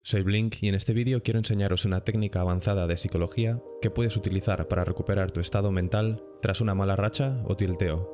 Soy Blink y en este vídeo quiero enseñaros una técnica avanzada de psicología que puedes utilizar para recuperar tu estado mental tras una mala racha o tilteo.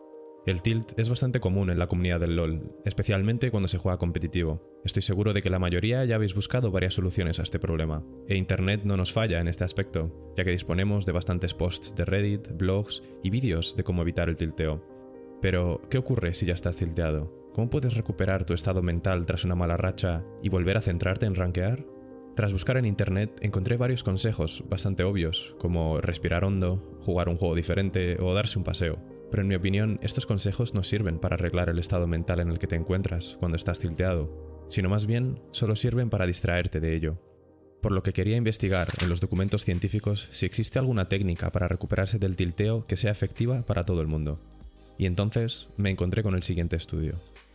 El tilt es bastante común en la comunidad del LoL, especialmente cuando se juega competitivo. Estoy seguro de que la mayoría ya habéis buscado varias soluciones a este problema, e internet no nos falla en este aspecto, ya que disponemos de bastantes posts de Reddit, blogs y vídeos de cómo evitar el tilteo. Pero, ¿qué ocurre si ya estás tilteado? ¿Cómo puedes recuperar tu estado mental tras una mala racha y volver a centrarte en rankear? Tras buscar en internet encontré varios consejos bastante obvios, como respirar hondo, jugar un juego diferente o darse un paseo. Pero en mi opinión, estos consejos no sirven para arreglar el estado mental en el que te encuentras cuando estás tilteado, sino más bien solo sirven para distraerte de ello. Por lo que quería investigar en los documentos científicos si existe alguna técnica para recuperarse del tilteo que sea efectiva para todo el mundo. Y entonces me encontré con el siguiente estudio.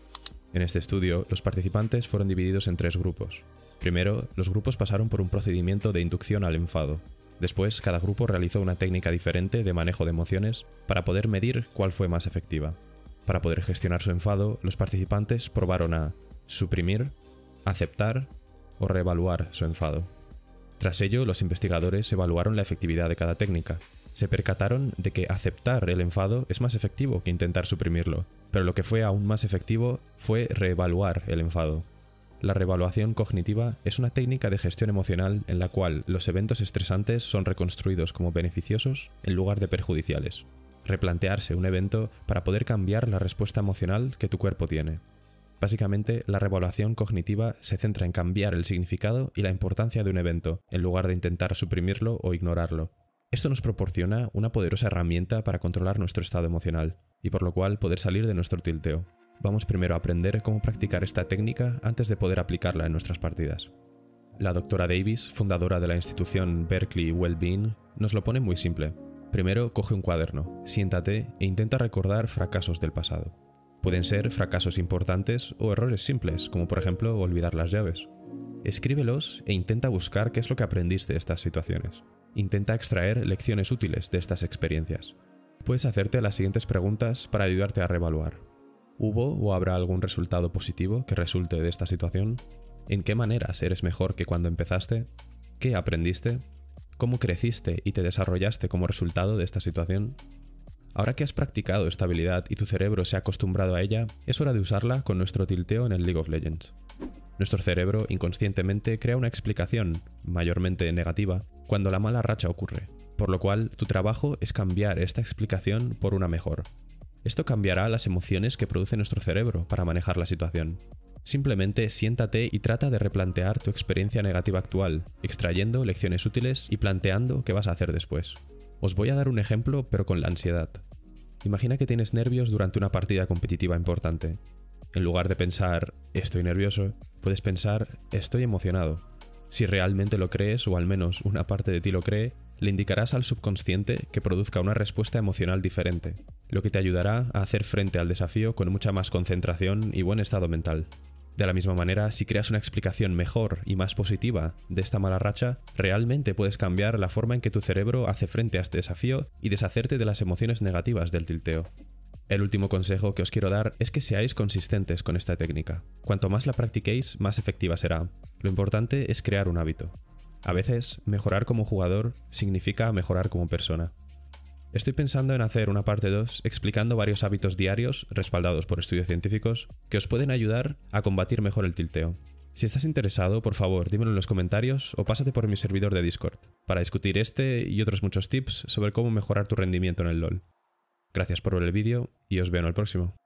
En este estudio, los participantes fueron divididos en 3 grupos. Primero, los grupos pasaron por un procedimiento de inducción al enfado. Después, cada grupo realizó una técnica diferente de manejo de emociones para poder medir cuál fue más efectiva. Para poder gestionar su enfado, los participantes probaron a suprimir, aceptar o reevaluar su enfado. Tras ello, los investigadores evaluaron la efectividad de cada técnica. Se percataron de que aceptar el enfado es más efectivo que intentar suprimirlo, pero lo que fue aún más efectivo fue reevaluar el enfado. La reevaluación cognitiva es una técnica de gestión emocional en la cual los eventos estresantes son reconstruidos como beneficiosos en lugar de perjudiciales. Replantearse un evento para poder cambiar la respuesta emocional que tu cuerpo tiene. Básicamente, la reevaluación cognitiva se centra en cambiar el significado y la importancia de un evento, en lugar de intentar suprimirlo o ignorarlo. Esto nos proporciona una poderosa herramienta para controlar nuestro estado emocional, y por lo cual poder salir de nuestro tilteo. Vamos primero a aprender cómo practicar esta técnica antes de poder aplicarla en nuestras partidas. La doctora Davis, fundadora de la institución Berkeley Wellbeing, nos lo pone muy simple. Primero, coge un cuaderno, siéntate e intenta recordar fracasos del pasado. Pueden ser fracasos importantes o errores simples, como por ejemplo olvidar las llaves. Escríbelos e intenta buscar qué es lo que aprendiste de estas situaciones. Intenta extraer lecciones útiles de estas experiencias. Puedes hacerte las siguientes preguntas para ayudarte a reevaluar. ¿Hubo o habrá algún resultado positivo que resulte de esta situación? ¿En qué maneras eres mejor que cuando empezaste? ¿Qué aprendiste? ¿Cómo creciste y te desarrollaste como resultado de esta situación? Ahora que has practicado esta habilidad y tu cerebro se ha acostumbrado a ella, es hora de usarla con nuestro tilteo en el League of Legends. Nuestro cerebro inconscientemente crea una explicación, mayormente negativa, cuando la mala racha ocurre, por lo cual tu trabajo es cambiar esta explicación por una mejor. Esto cambiará las emociones que produce nuestro cerebro para manejar la situación. Simplemente siéntate y trata de replantear tu experiencia negativa actual, extrayendo lecciones útiles y planteando qué vas a hacer después. Os voy a dar un ejemplo, pero con la ansiedad. Imagina que tienes nervios durante una partida competitiva importante. En lugar de pensar, estoy nervioso, puedes pensar, estoy emocionado. Si realmente lo crees, o al menos una parte de ti lo cree, le indicarás al subconsciente que produzca una respuesta emocional diferente, lo que te ayudará a hacer frente al desafío con mucha más concentración y buen estado mental. De la misma manera, si creas una explicación mejor y más positiva de esta mala racha, realmente puedes cambiar la forma en que tu cerebro hace frente a este desafío y deshacerte de las emociones negativas del tilteo. El último consejo que os quiero dar es que seáis consistentes con esta técnica. Cuanto más la practiquéis, más efectiva será. Lo importante es crear un hábito. A veces, mejorar como jugador significa mejorar como persona. Estoy pensando en hacer una parte 2 explicando varios hábitos diarios, respaldados por estudios científicos, que os pueden ayudar a combatir mejor el tilteo. Si estás interesado, por favor, dímelo en los comentarios o pásate por mi servidor de Discord, para discutir este y otros muchos tips sobre cómo mejorar tu rendimiento en el LoL. Gracias por ver el vídeo y os veo en el próximo.